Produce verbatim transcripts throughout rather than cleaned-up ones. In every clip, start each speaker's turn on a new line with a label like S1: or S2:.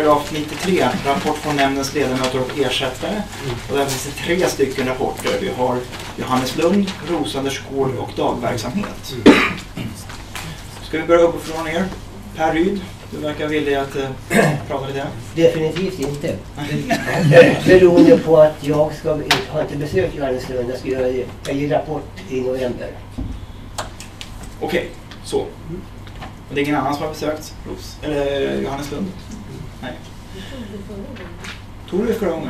S1: paragraf nittiotre, rapport från nämndens ledamöter och ersättare. Mm. Och där finns det tre stycken rapporter. Vi har Johanneslund, Rosandersgård och dagverksamhet. Mm. Ska vi börja uppifrån er? Per Ryd, du verkar vilja att äh, prata lite.
S2: Definitivt inte. Beroende på att jag ska, har inte besökt Johanneslund. Jag ska göra jag ger rapport i november.
S1: Okej, okay, så. Och det är ingen annan som har besökt Ros eller Johanneslund? Nej. Tog du det förra gången?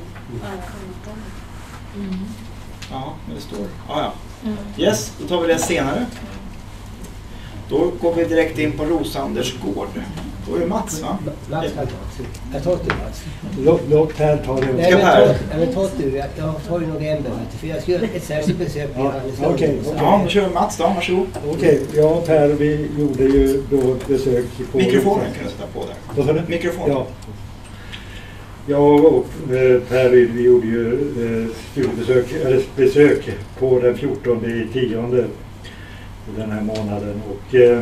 S1: Ja, men det står. Ja, ja. Yes, då tar vi det senare. Då går vi direkt in på Rosandersgård. Då är det Mats, va?
S2: Mats kan ta. Jag tar inte Mats.
S3: Låt, låt Per ta det.
S2: Nej, men ta, men ta du. Jag tar i november. För jag ska göra ett särskilt besök.
S3: Ja, okej. Okay, okay.
S1: Ja, då kör vi Mats då. Varsågod.
S3: Okej, okay, ja Per, vi gjorde ju då ett besök på...
S1: Mikrofonen kan du sätta på där.
S3: Vad sa du?
S1: Mikrofon.
S3: Ja. Jag och eh, Per, vi gjorde ju eh, studiebesök, eller besök på den fjortonde i tionde den här månaden. Och eh,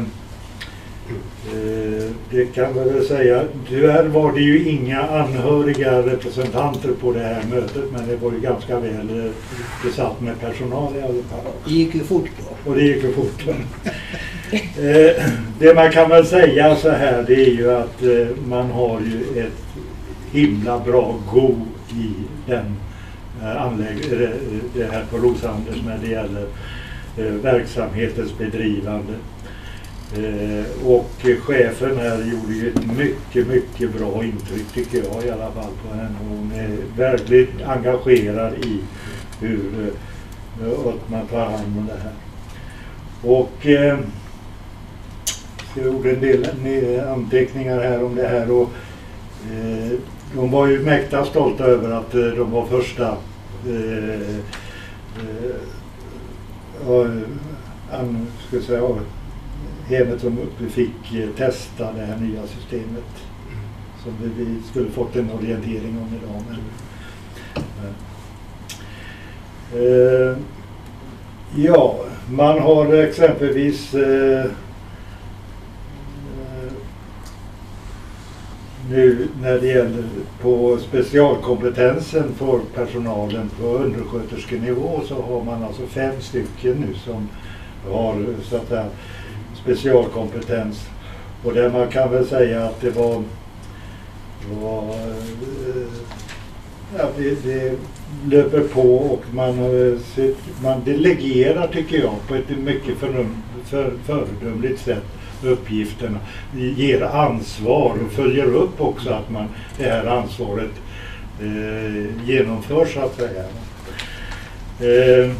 S3: eh, det kan man väl säga, tyvärr var det ju inga anhöriga representanter på det här mötet, men det var ju ganska väl eh, besatt med personal i alla fall.
S2: Det gick ju fort då.
S3: Och det gick ju fort. eh, det man kan väl säga så här, det är ju att eh, man har ju ett himla bra go i den eh, anläggningen, det, det här på Rosanders när det gäller eh, verksamhetens bedrivande. Eh, och chefen här gjorde ju ett mycket, mycket bra intryck tycker jag i alla fall på henne. Hon är väldigt engagerad i hur eh, man tar hand om det här. Och eh, jag gjorde en del anteckningar här om det här och eh, de var ju mäkta stolta över att eh, de var första eh, eh, an, ska säga, hemmet som fick eh, testa det här nya systemet. Som vi, vi skulle fått en orientering om idag. Men, eh, ja, man har exempelvis eh, nu när det gäller på specialkompetensen för personalen på undersköterskenivå så har man alltså fem stycken nu som har så att säga, specialkompetens. Och där man kan väl säga att det var, var ja, det, det löper på och man, man delegerar tycker jag på ett mycket fördum, för, föredömligt sätt uppgifterna, ger ansvar och följer upp också att man det här ansvaret eh, genomförs så att säga. Eh,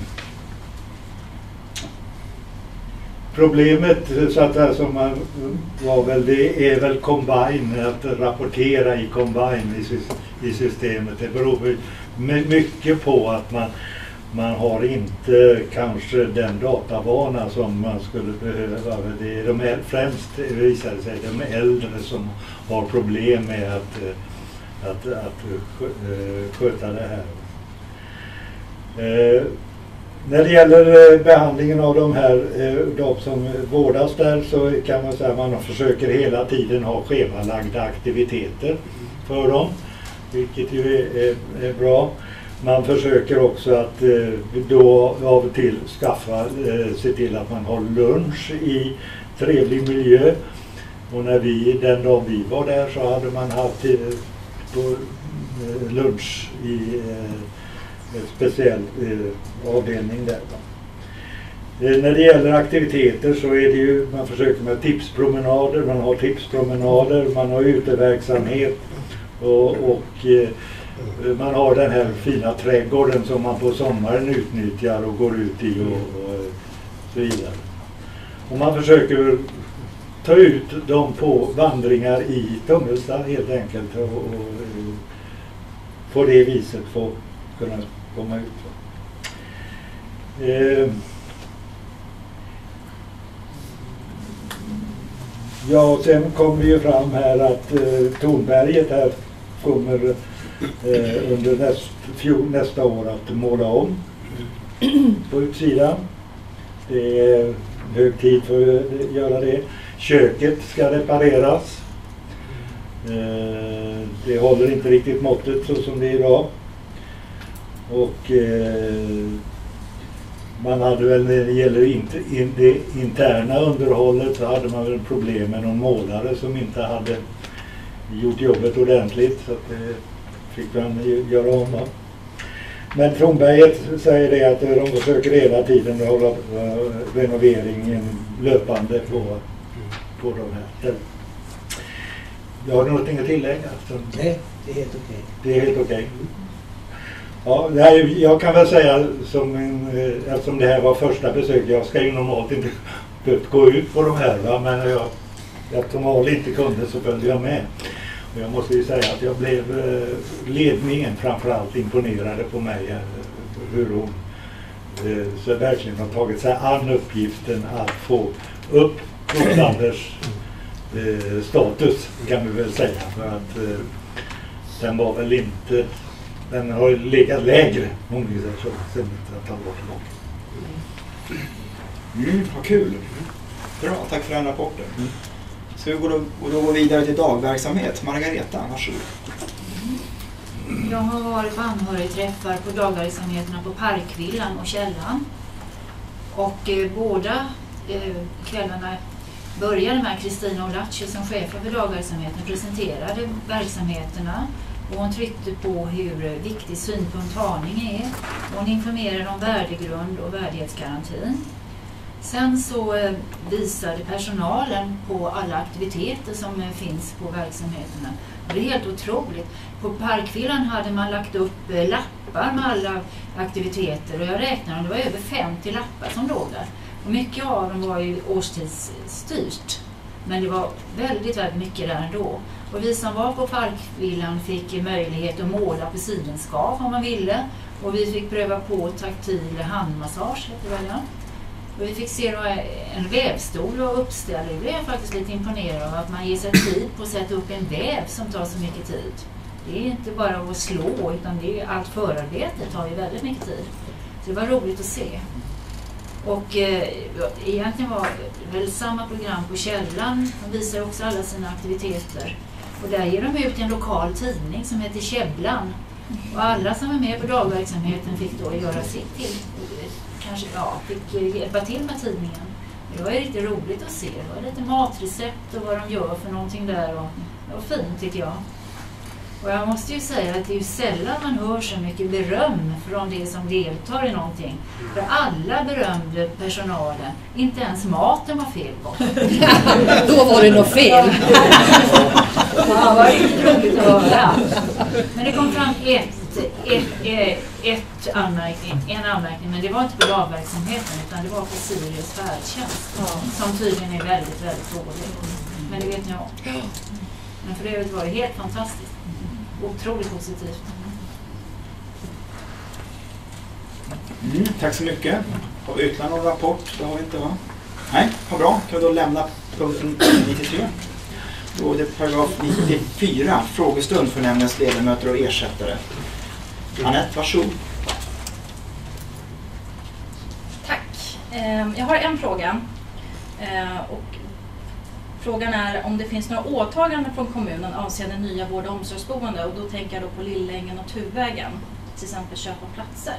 S3: problemet så att säga, som man var väl det är väl Combine, att rapportera i Combine i, i systemet. Det beror mycket på att man Man har inte kanske den datavana som man skulle behöva. Det är de äldre, främst visar det sig de äldre som har problem med att, att, att sköta det här. Eh, när det gäller behandlingen av de här de som vårdas där så kan man säga att man försöker hela tiden ha schemalagda aktiviteter för dem, vilket ju är, är bra. Man försöker också att eh, då av och till skaffa, eh, se till att man har lunch i trevlig miljö. Och när vi, den dag vi var där så hade man haft eh, på, eh, lunch i eh, en speciell eh, avdelning där. Eh, när det gäller aktiviteter så är det ju, man försöker med tipspromenader, man har tipspromenader, man har uteverksamhet och, och eh, man har den här fina trädgården som man på sommaren utnyttjar och går ut i och, och så vidare. Och man försöker ta ut dem på vandringar i Tummelsta helt enkelt och, och på det viset få kunna komma ut. Eh, ja, sen kommer vi ju fram här att eh, Tornberget här kommer Eh, under näst, fjol, nästa år att måla om på utsidan. Det är hög tid för att göra det. Köket ska repareras. Eh, det håller inte riktigt måttet så som det är idag. Och eh, man hade väl när det gäller in, in, det interna underhållet så hade man väl problem med någon målare som inte hade gjort jobbet ordentligt, så att det fick man göra om. Men Kronberget säger det att de försöker hela tiden hålla renoveringen löpande på, på de här. Jag har något att tillägga.
S2: Nej, det är helt okej.
S3: Det är helt okej. Ja, det här, jag kan väl säga som en, eftersom det här var första besök, jag ska ju normalt inte behövt gå ut på de här, va? Men jag, eftersom Ali inte kunde så följde jag med. Och jag måste ju säga att jag blev ledningen framförallt imponerade på mig, hur hon så verkligen har tagit sig an uppgiften att få upp Rosanders eh, status, kan vi väl säga, för att eh, den var väl inte, den har legat lägre om vi säger så, sen ett halvår tillbaka.
S1: Mm, vad kul. Bra, tack för den rapporten. Mm. Så vi går då, och då går vidare till dagverksamhet. Margareta, varsågod.
S4: Jag har varit på anhörigträffar på dagverksamheterna på Parkvillan och Källan. Och eh, båda eh, kvällarna började med Kristina Olaci som chef för dagverksamheten presenterade verksamheterna. Och hon tryckte på hur viktig synpunkt talning är. Hon informerade om värdegrund och värdighetsgarantin. Sen så eh, visade personalen på alla aktiviteter som eh, finns på verksamheterna. Och det är helt otroligt. På Parkvillan hade man lagt upp eh, lappar med alla aktiviteter. Och jag räknade, det var över femtio lappar som låg där. Och mycket av dem var ju årstidsstyrt. Men det var väldigt, väldigt mycket där ändå. Och vi som var på Parkvillan fick möjlighet att måla på sidenskav om man ville. Och vi fick pröva på taktil handmassage. Och vi fick se en vävstol och uppställa. Det blev jag faktiskt lite imponerad av att man ger sig tid på att sätta upp en väv som tar så mycket tid. Det är inte bara att slå, utan det är allt förarbete tar ju väldigt mycket tid. Så det var roligt att se. Och eh, egentligen var det väl samma program på Källan. De visar också alla sina aktiviteter. Och där ger de ut en lokal tidning som heter Käbblan. Och alla som var med på dagverksamheten fick då göra sitt till. Kanske ja, fick hjälpa till med tidningen. Det var riktigt roligt att se. Det var lite matrecept och vad de gör för någonting där. Och det var fint tycker jag. Och jag måste ju säga att det är ju sällan man hör så mycket beröm från det som deltar i någonting. För alla berömde personalen. Inte ens maten var fel på.
S5: Då var det nog fel.
S4: Ja, det var riktigt roligt att höra. Men det kom fram ett, ett, ett, ett anmärkning, en anmärkning. Men det var inte på dagverksamheten utan det var på Sirius färdtjänst. Som tydligen är väldigt, väldigt dålig. Men det vet ni om. Men för det var det helt fantastiskt. Otroligt positivt.
S1: Mm, tack så mycket. Har vi ytterligare någon rapport? Det har vi inte, va? Nej, vad bra. Kan vi då lämna punkten nittiotre. Då är det paragraf nittiofyra, frågestund för nämndens ledamöter och ersättare. Anette, varsågod.
S5: Tack. Jag har en fråga. Och frågan är om det finns några åtaganden från kommunen avseende nya vård- och omsorgsboende. Och då tänker jag då på Lillängen och Tuvägen. Till exempel köpa platser.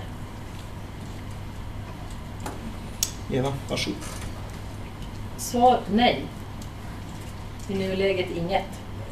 S1: Eva, varsågod.
S5: Svar nej. I nuläget inget.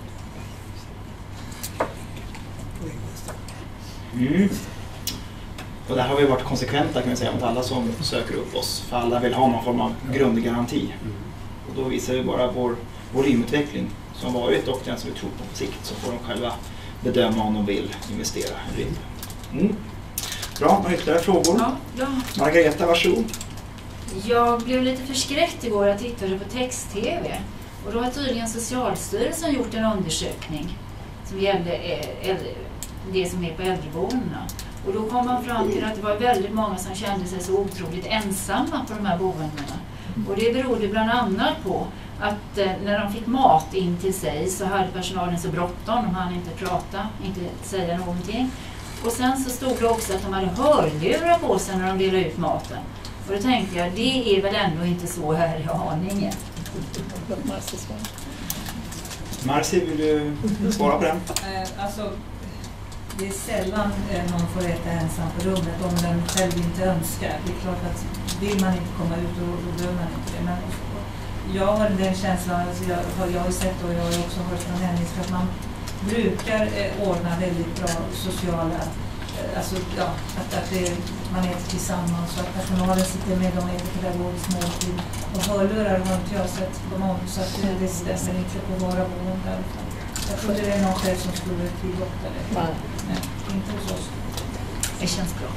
S1: Mm. Och där har vi varit konsekventa kan vi säga mot alla som söker upp oss. För alla vill ha någon form av grundgaranti. Och då visar vi bara vår volymutveckling som varit och den som vi tror på på sikt. Så får de själva bedöma om de vill investera eller inte. Mm. Bra, några ytterligare frågor?
S4: Ja, ja.
S1: Margareta, varsågod.
S4: Jag blev lite förskräckt igår att jag tittade på text-tv. Och då har tydligen Socialstyrelsen gjort en undersökning som gällde äldre, det som är på äldreboendena. Och då kom man fram till att det var väldigt många som kände sig så otroligt ensamma på de här boendena. Och det berodde bland annat på att eh, när de fick mat in till sig så hade personalen så bråttom, de hann inte prata, inte säga någonting. Och sen så stod det också att de hade hörlurar på sig när de delade ut maten. Och då tänkte jag, det är väl ändå inte så här i Haninge.
S1: Marci, vill du svara på den?
S6: Eh, alltså, det är sällan eh, någon får äta ensam på rummet om den själv inte önskar. Det är klart att vill man inte komma ut och då behöver man inte det. Men jag har den känslan, alltså jag, jag har ju sett och jag har också hört från Henrik att man brukar eh, ordna väldigt bra sociala, eh, alltså ja, att, att det, man äter tillsammans och att personalen sitter med och äter pedagogisk måltid. Och hörlurar har inte jag sett på någon, så att det, det stämmer inte på våra boenden. Jag tror det är någon själv som skulle tillåta det. Nej, inte hos oss.
S4: Det känns bra.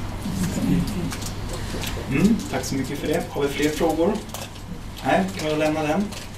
S1: Mm, tack så mycket för det. Har vi fler frågor? Nej, kan vi lämna den?